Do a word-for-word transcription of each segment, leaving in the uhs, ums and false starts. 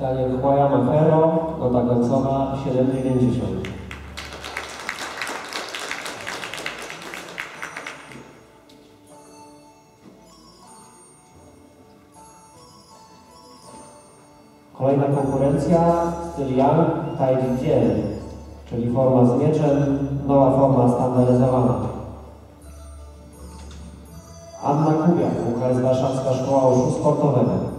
Daniel Chłaja Mafero, nota końcowa siedem dziewięćdziesiąt. Kolejna konkurencja, styl Yang Tai Chi Jian, czyli forma z mieczem, nowa forma standaryzowana. Anna Kubiak, U K S Warszawska Szkoła Uszu Sportowego.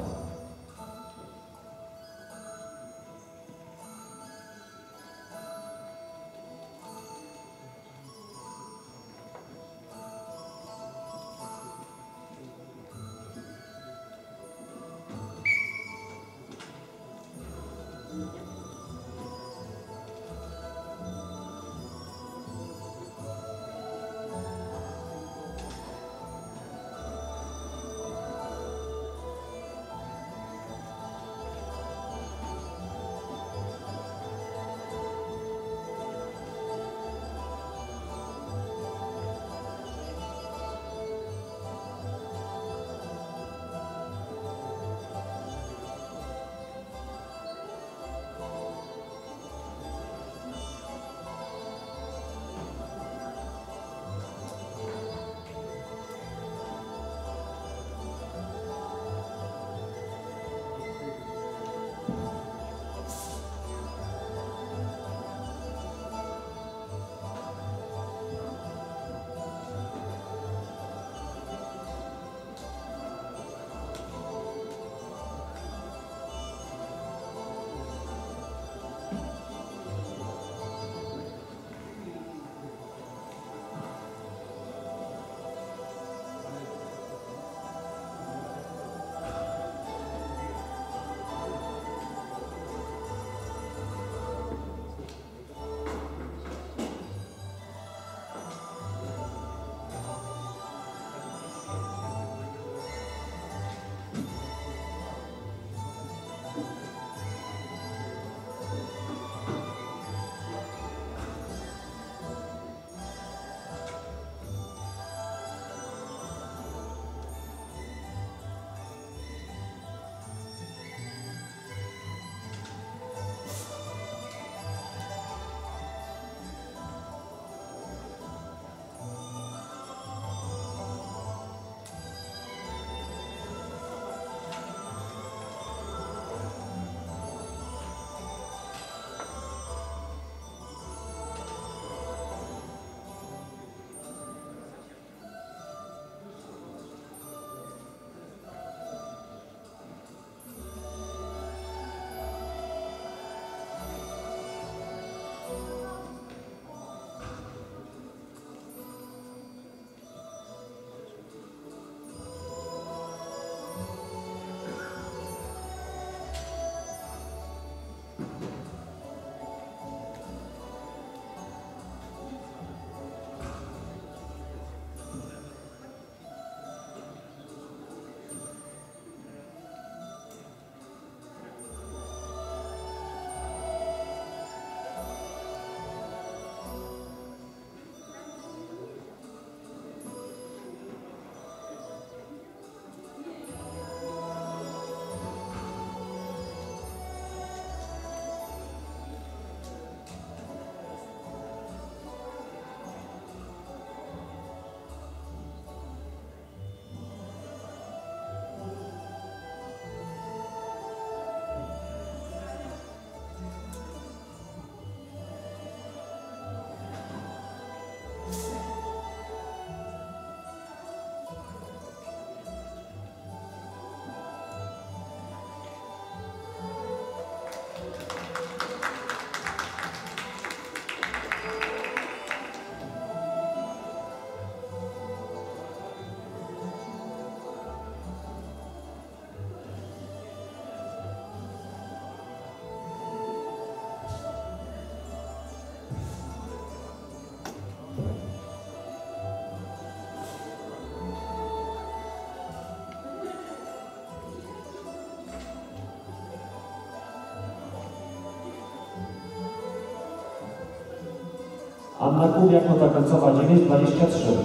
Anna Kubiak, nota końcowa dziewięć dwadzieścia trzy.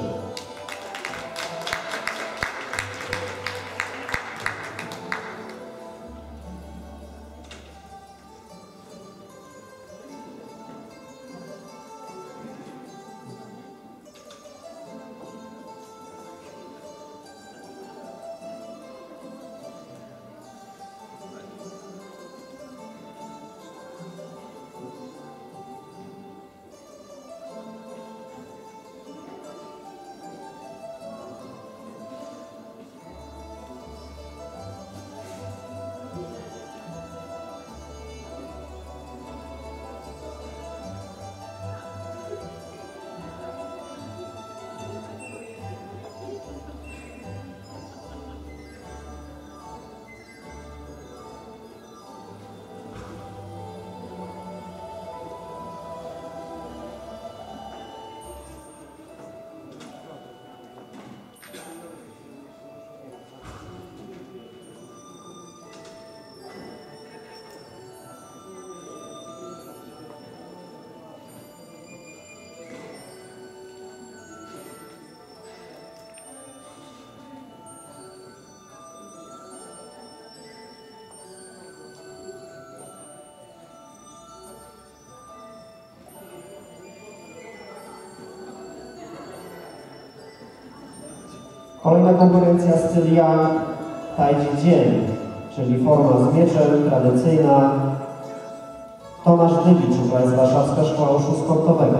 Kolejna konkurencja styl Yang Taijin, czyli forma z mieczem, tradycyjna. Tomasz Dybicz, to jest Warszawska Szkoła Uszu Sportowego.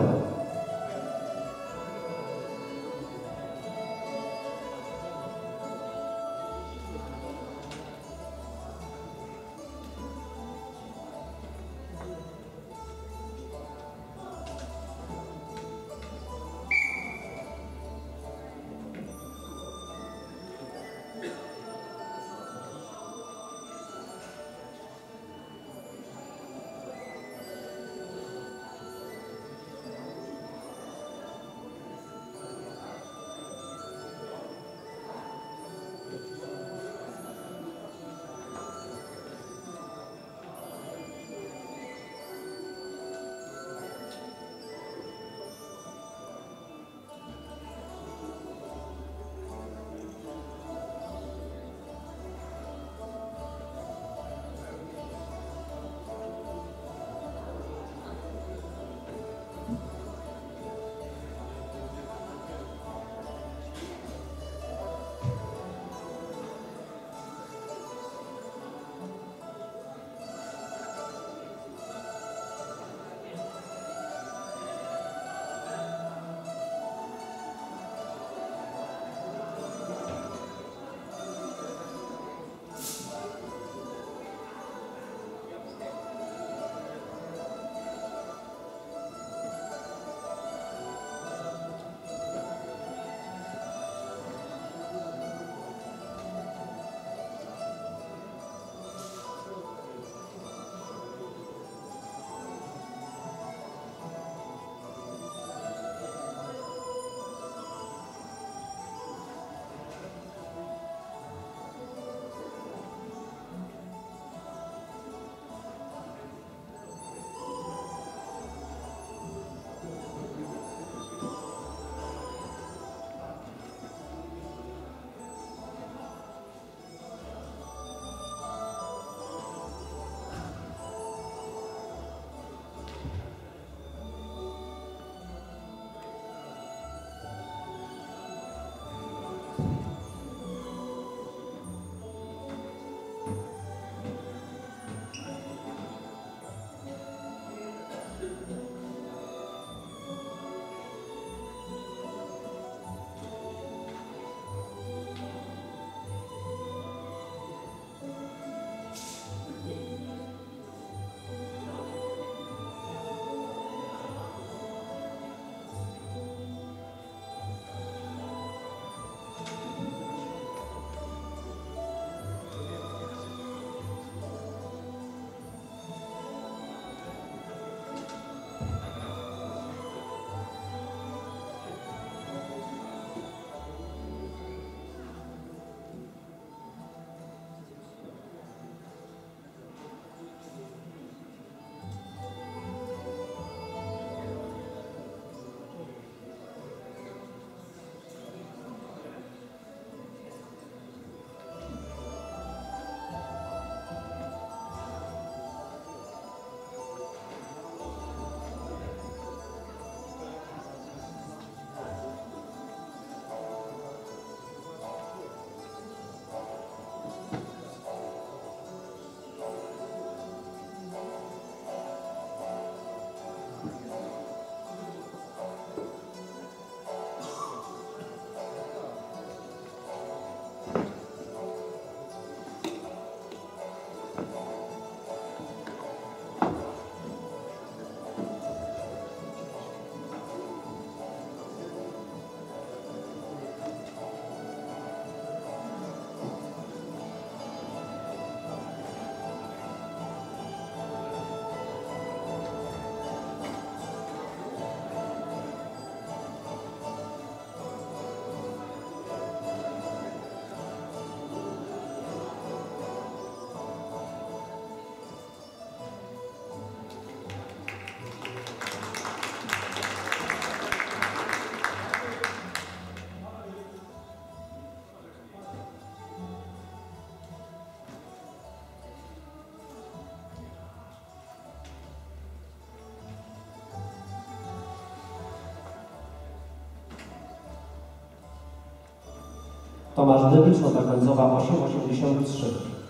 Tomasz Dybicz, nota końcowa osiem osiemdziesiąt trzy.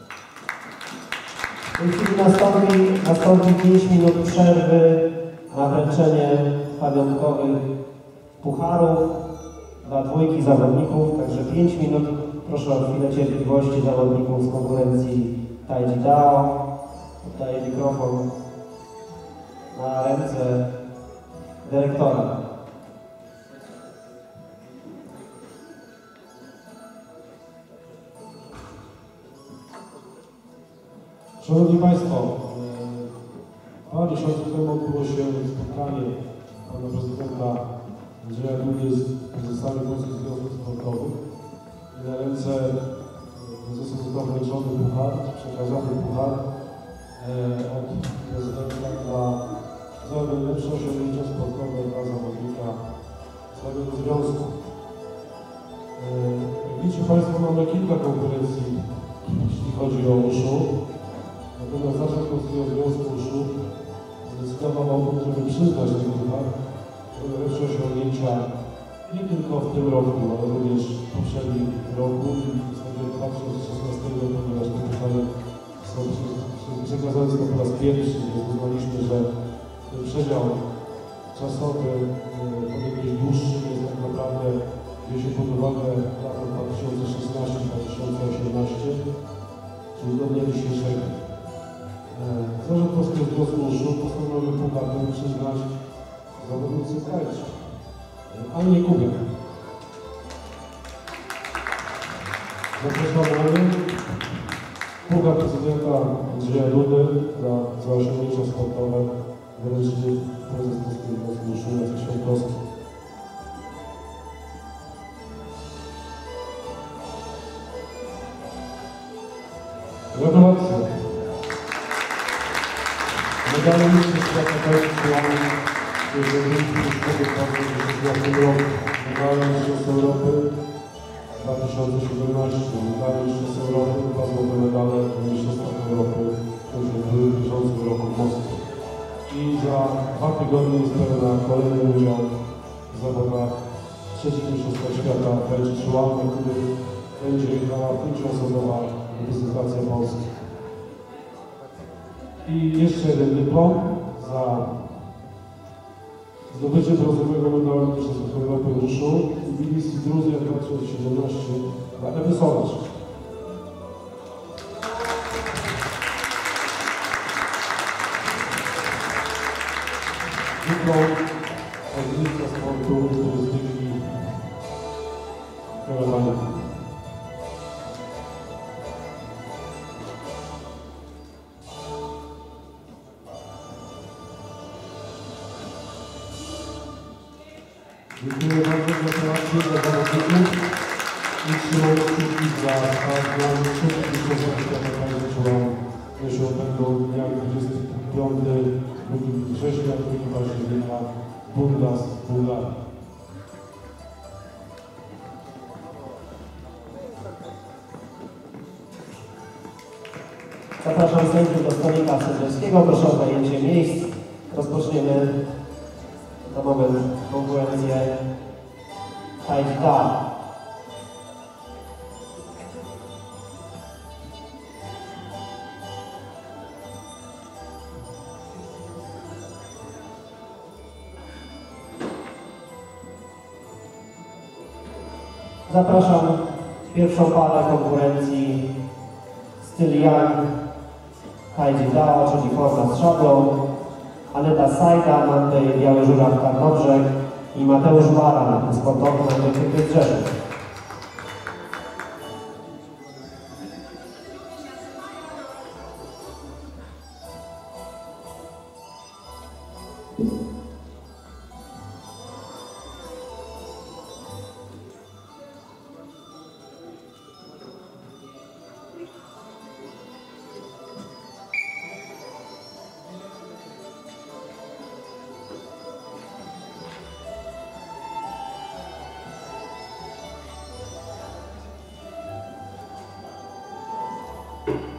W tej chwili nastąpi, nastąpi pięć minut przerwy na wręczenie pamiątkowych pucharów dla dwójki zawodników, także pięć minut. Proszę o chwilę cierpliwości zawodników z konkurencji Taiji Dao. Oddaję mikrofon na ręce dyrektora. Szanowni Państwo, dwa miesiące temu odbyło się spotkanie pana prezydenta Andrzeja Dudy z prezesami Polskich Związków Sportowych i na ręce prezesa został wręczony puchar, przekazany puchar od prezydenta dla za najlepsze osiągnięcia sportowe dla zawodnika całego związku. Jak widzicie Państwo, mamy kilka konkurencji, jeśli chodzi o uszu. Natomiast Zarząd Polskiego Związku Uszu zdecydował o tym, żeby przyznać ten puchar za najlepsze osiągnięcia nie tylko w tym roku, ale również w poprzednim roku i w zasadzie dwa tysiące szesnastego, ponieważ te puchary są przekazane po raz pierwszy, więc uznaliśmy, że ten przedział czasowy powinien być dłuższy, więc tak naprawdę bierze się pod uwagę lata dwa tysiące szesnaście dwa tysiące osiemnaście, czyli do dnia dzisiejszego. Zarząd Polskiego Związku Uszu postanowił puchar ten przyznać zawodnicy Tajczy, Annie Kubiak. Zapraszamy puchar prezydenta Andrzeja Dudy za, za osiągnięcia sportowe wręczy prezes Polskiego Związku Uszu Jacek Świętowski. Gratulacje. Medale mistrzostw świata Tajczyłami jest jedynki w tym roku. Medale mistrzostw Europy dwa tysiące siedemnaście. Medale mistrzostw Europy, dwa złote medale mistrzostw Europy, które były w bieżącym roku w Moskwie. I za dwa tygodnie jest na kolejny udział w zawodach trzecich mistrzostwach świata Tajczyłami, który będzie grała pięcioosobowa reprezentacja Polski. I jeszcze jeden dyplom za zdobycie brązowego medalu Mistrzostw Europy w Uszu i Misji Gruzja dwa tysiące siedemnaście dla Ewy Solarz. Dyplom od ministra sportu, turystyki Karoliny. Dziękuję bardzo za gratulacje dla zawodników i trzymamy kciuki za start trzecich mistrzostw świata Tajczyłami, które się odbędą dnia dwudziestego piątego września, drugiego października w Burgas, Bułgarii. Zapraszam sędziów do stolika sędziowskiego. Proszę o zajęcie miejsc. Rozpoczniemy za moment konkurencję Taiji Dao. Zapraszam pierwszą parę konkurencji styl Yang Taiji Dao, czyli forma z szablą. Aneta Sajda, Mandej Biały Żuraw Tarnobrzeg i Mateusz Baran, sportowy na Rzeszów. you.